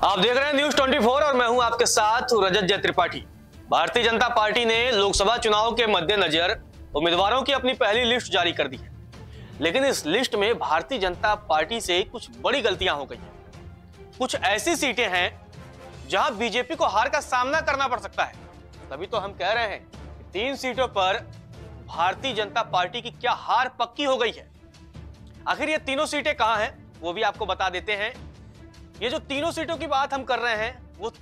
आप देख रहे हैं न्यूज 24 और मैं हूं आपके साथ रजत जय त्रिपाठी। भारतीय जनता पार्टी ने लोकसभा चुनाव के मद्देनजर उम्मीदवारों की अपनी पहली लिस्ट जारी कर दी है, लेकिन इस लिस्ट में भारतीय जनता पार्टी से कुछ बड़ी गलतियां हो गई हैं। कुछ ऐसी सीटें हैं जहां बीजेपी को हार का सामना करना पड़ सकता है। तभी तो हम कह रहे हैं कि 3 सीटों पर भारतीय जनता पार्टी की क्या हार पक्की हो गई है। आखिर ये तीनों सीटें कहां हैं वो भी आपको बता देते हैं। ये जो तीनों सीटों की बात हम कर रहे हैं वो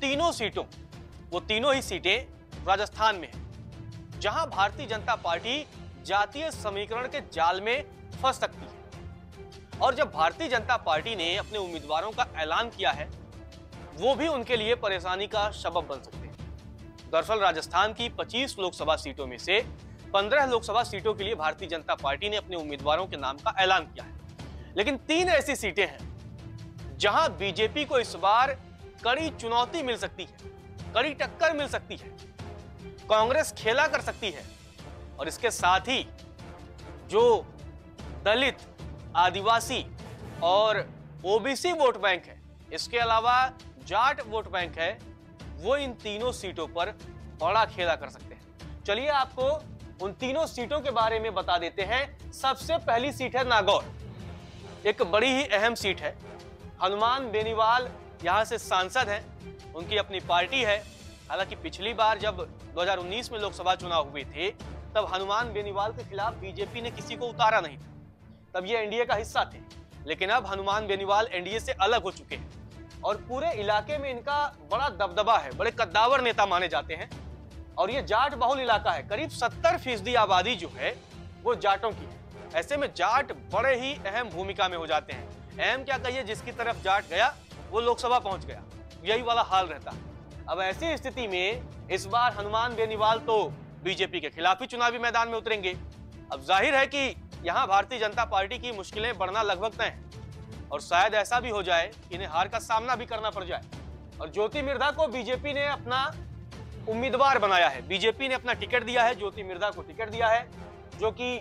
तीनों ही सीटें राजस्थान में हैं, जहां भारतीय जनता पार्टी जातीय समीकरण के जाल में फंस सकती है। और जब भारतीय जनता पार्टी ने अपने उम्मीदवारों का ऐलान किया है वो भी उनके लिए परेशानी का सबब बन सकते हैं। दरअसल राजस्थान की 25 लोकसभा सीटों में से 15 लोकसभा सीटों के लिए भारतीय जनता पार्टी ने अपने उम्मीदवारों के नाम का ऐलान किया है, लेकिन 3 ऐसी सीटें हैं जहां बीजेपी को इस बार कड़ी चुनौती मिल सकती है, कड़ी टक्कर मिल सकती है। कांग्रेस खेला कर सकती है और इसके साथ ही जो दलित, आदिवासी और ओबीसी वोट बैंक है, इसके अलावा जाट वोट बैंक है, वो इन तीनों सीटों पर बड़ा खेला कर सकते हैं। चलिए आपको उन तीनों सीटों के बारे में बता देते हैं। सबसे पहली सीट है नागौर। एक बड़ी ही अहम सीट है। हनुमान बेनीवाल यहां से सांसद हैं, उनकी अपनी पार्टी है। हालांकि पिछली बार जब 2019 में लोकसभा चुनाव हुए थे तब हनुमान बेनीवाल के खिलाफ बीजेपी ने किसी को उतारा नहीं था, तब ये एनडीए का हिस्सा थे। लेकिन अब हनुमान बेनीवाल एनडीए से अलग हो चुके हैं और पूरे इलाके में इनका बड़ा दबदबा है, बड़े कद्दावर नेता माने जाते हैं। और ये जाट बहुल इलाका है, करीब 70% आबादी जो है वो जाटों की है। ऐसे में जाट बड़े ही अहम भूमिका में हो जाते हैं। अहम क्या कहिए, जिसकी तरफ जाट गया वो लोकसभा पहुंच गया, यही वाला हाल रहता है। अब ऐसी स्थिति में इस बार हनुमान बेनीवाल तो बीजेपी के खिलाफ ही चुनावी मैदान में उतरेंगे। अब जाहिर है कि यहां भारतीय जनता पार्टी की मुश्किलें बढ़ना लगभग तय हैं और शायद ऐसा भी हो जाए कि इन्हें हार का सामना भी करना पड़ जाए। और ज्योति मिर्धा को बीजेपी ने अपना उम्मीदवार बनाया है, बीजेपी ने अपना टिकट दिया है, ज्योति मिर्धा को टिकट दिया है, जो कि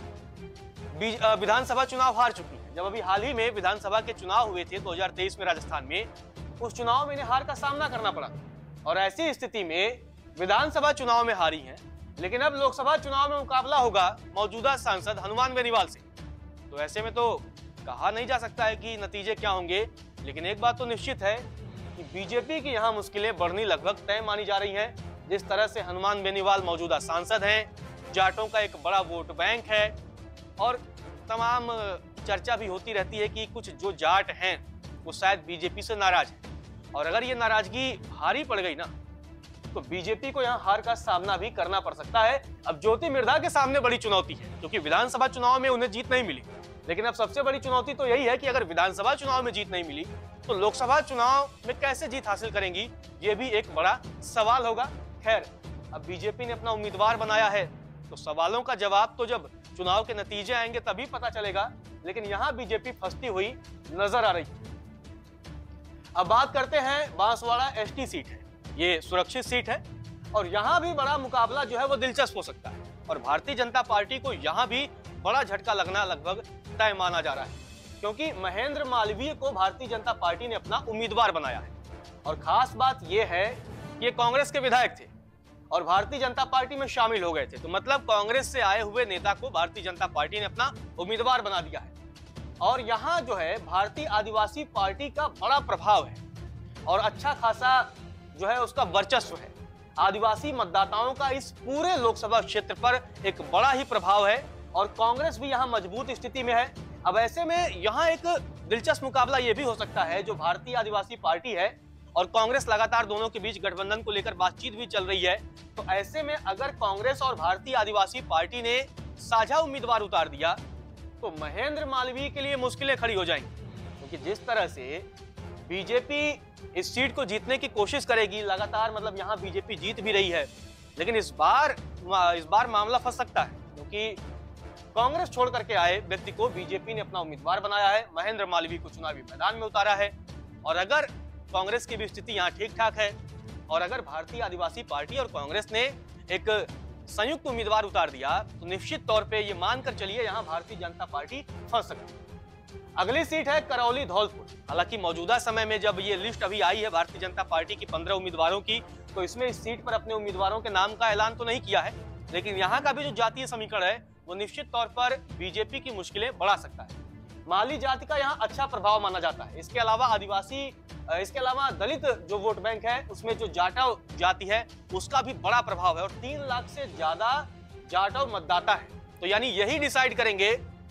विधानसभा चुनाव हार चुकी है। जब अभी हाल ही में विधानसभा के चुनाव हुए थे 2023 में राजस्थान में, उस चुनाव में इन्हें हार का सामना करना पड़ा और ऐसी स्थिति में विधानसभा चुनाव में हारी हैं। लेकिन अब लोकसभा चुनाव में मुकाबला होगा मौजूदा सांसद हनुमान बेनीवाल से, तो ऐसे में तो कहा नहीं जा सकता है कि नतीजे क्या होंगे। लेकिन एक बात तो निश्चित है कि बीजेपी की यहाँ मुश्किलें बढ़नी लगभग तय मानी जा रही हैं। जिस तरह से हनुमान बेनीवाल मौजूदा सांसद हैं, जाटों का एक बड़ा वोट बैंक है और तमाम चर्चा भी होती रहती है कि कुछ जो जाट हैं वो शायद बीजेपी से नाराज हैं और अगर ये नाराजगी भारी पड़ गई ना तो बीजेपी को यहाँ हार का सामना भी करना पड़ सकता है। अब ज्योति मिर्धा के सामने बड़ी चुनौती है, क्योंकि विधानसभा चुनाव में उन्हें जीत नहीं मिली। लेकिन अब सबसे बड़ी चुनौती तो यही है कि अगर विधानसभा चुनाव में जीत नहीं मिली तो लोकसभा चुनाव में कैसे जीत हासिल करेंगी, ये भी एक बड़ा सवाल होगा। खैर, अब बीजेपी ने अपना उम्मीदवार बनाया है तो सवालों का जवाब तो जब चुनाव के नतीजे आएंगे तभी पता चलेगा। लेकिन यहां बीजेपी फंसती हुई नजर आ रही है। अब बात करते हैं बांसवाड़ा एसटी सीट है, ये सुरक्षित सीट है और यहां भी बड़ा मुकाबला जो है वो दिलचस्प हो सकता है और भारतीय जनता पार्टी को यहां भी बड़ा झटका लगना लगभग तय माना जा रहा है, क्योंकि महेंद्र मालवीय को भारतीय जनता पार्टी ने अपना उम्मीदवार बनाया है। और खास बात यह है कि ये कांग्रेस के विधायक थे और भारतीय जनता पार्टी में शामिल हो गए थे, तो मतलब कांग्रेस से आए हुए नेता को भारतीय जनता पार्टी ने अपना उम्मीदवार बना दिया है। और यहाँ जो है भारतीय आदिवासी पार्टी का बड़ा प्रभाव है और अच्छा खासा जो है उसका वर्चस्व है। आदिवासी मतदाताओं का इस पूरे लोकसभा क्षेत्र पर एक बड़ा ही प्रभाव है और कांग्रेस भी यहाँ मजबूत स्थिति में है। अब ऐसे में यहाँ एक दिलचस्प मुकाबला ये भी हो सकता है, जो भारतीय आदिवासी पार्टी है और कांग्रेस लगातार दोनों के बीच गठबंधन को लेकर बातचीत भी चल रही है। तो ऐसे में अगर कांग्रेस और भारतीय आदिवासी पार्टी ने साझा उम्मीदवार उतार दिया तो महेंद्र मालवीय के लिए मुश्किलें खड़ी हो जाएंगी, क्योंकि जिस तरह से बीजेपी इस सीट को जीतने की कोशिश करेगी लगातार, मतलब यहाँ बीजेपी जीत भी रही है, लेकिन इस बार मामला फंस सकता है, क्योंकि कांग्रेस छोड़ करके आए व्यक्ति को बीजेपी ने अपना उम्मीदवार बनाया है, महेंद्र मालवीय को चुनावी मैदान में उतारा है। और अगर कांग्रेस की भी स्थिति यहाँ ठीक ठाक है और अगर भारतीय आदिवासी पार्टी और कांग्रेस ने एक संयुक्त उम्मीदवार उतार दिया तो निश्चित तौर पे ये मानकर चलिए यहाँ भारतीय जनता पार्टी फंस सकती है। अगली सीट है करौली धौलपुर। हालांकि मौजूदा समय में जब ये लिस्ट अभी आई है भारतीय जनता पार्टी की 15 उम्मीदवारों की, तो इसमें इस सीट पर अपने उम्मीदवारों के नाम का ऐलान तो नहीं किया है, लेकिन यहाँ का भी जो जातीय समीकरण है वो निश्चित तौर पर बीजेपी की मुश्किलें बढ़ा सकता है। माली जाति का यहाँ अच्छा प्रभाव माना जाता है। इसके अलावा आदिवासी, इसके अलावा दलित जो वोट बैंक है उसमें जो जाटव जाति है उसका भी बड़ा प्रभाव है और 3 लाख से ज्यादा जाटव मतदाता है। तो यानी यही डिसाइड करेंगे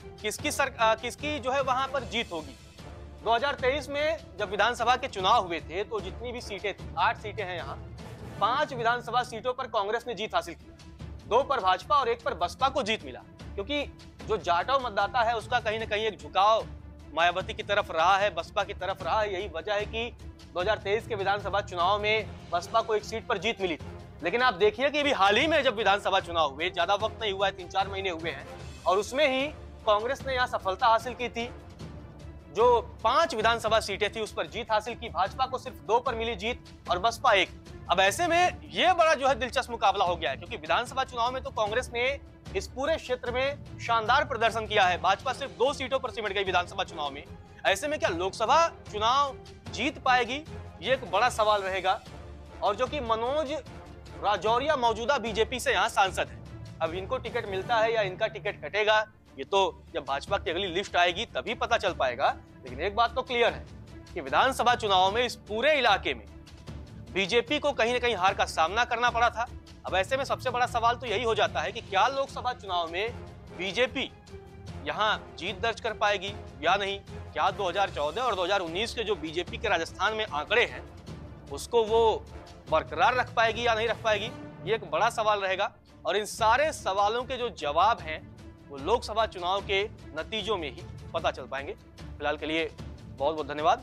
किसकी जो है वहां पर जीत होगी। 2023 में जब विधानसभा के चुनाव हुए थे तो जितनी भी सीटें थी, 8 सीटें हैं यहाँ, 5 विधानसभा सीटों पर कांग्रेस ने जीत हासिल की, 2 पर भाजपा और 1 पर बसपा को जीत मिला। क्योंकि जो जाटव मतदाता है उसका कहीं ना कहीं एक झुकाव मायावती की तरफ रहा है, बसपा की तरफ रहा है। यही वजह है कि 2023 के विधानसभा चुनाव में बसपा को 1 सीट पर जीत मिली थी। लेकिन आप देखिए कि अभी हाल ही में जब विधानसभा चुनाव हुए, ज्यादा वक्त नहीं हुआ है, 3-4 महीने हुए हैं, और उसमें ही कांग्रेस ने यहाँ सफलता हासिल की थी। जो 5 विधानसभा सीटें थी उस पर जीत हासिल की, भाजपा को सिर्फ 2 पर मिली जीत और बसपा 1। अब ऐसे में यह बड़ा जो है दिलचस्प मुकाबला हो गया है, क्योंकि विधानसभा चुनाव में तो कांग्रेस ने इस पूरे क्षेत्र में शानदार प्रदर्शन किया है, भाजपा सिर्फ 2 सीटों पर सिमट गई विधानसभा चुनाव में। ऐसे में क्या लोकसभा चुनाव जीत पाएगी, ये एक बड़ा सवाल रहेगा। और जो कि मनोज राजौरिया मौजूदा बीजेपी से यहाँ सांसद है, अब इनको टिकट मिलता है या इनका टिकट कटेगा, ये तो जब भाजपा की अगली लिस्ट आएगी तभी पता चल पाएगा। लेकिन एक बात तो क्लियर है कि विधानसभा चुनाव में इस पूरे इलाके में बीजेपी को कहीं ना कहीं हार का सामना करना पड़ा था। अब ऐसे में सबसे बड़ा सवाल तो यही हो जाता है कि क्या लोकसभा चुनाव में बीजेपी यहां जीत दर्ज कर पाएगी या नहीं। क्या 2014 और 2019 के जो बीजेपी के राजस्थान में आंकड़े हैं उसको वो बरकरार रख पाएगी या नहीं रख पाएगी, ये एक बड़ा सवाल रहेगा। और इन सारे सवालों के जो जवाब हैं वो लोकसभा चुनाव के नतीजों में ही पता चल पाएंगे। फिलहाल के लिए बहुत बहुत धन्यवाद।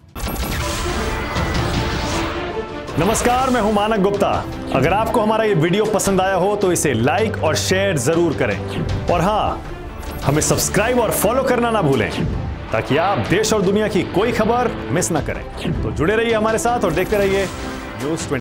नमस्कार, मैं हूं मानक गुप्ता। अगर आपको हमारा ये वीडियो पसंद आया हो तो इसे लाइक और शेयर जरूर करें, और हां, हमें सब्सक्राइब और फॉलो करना ना भूलें ताकि आप देश और दुनिया की कोई खबर मिस ना करें। तो जुड़े रहिए हमारे साथ और देखते रहिए न्यूज़ 24।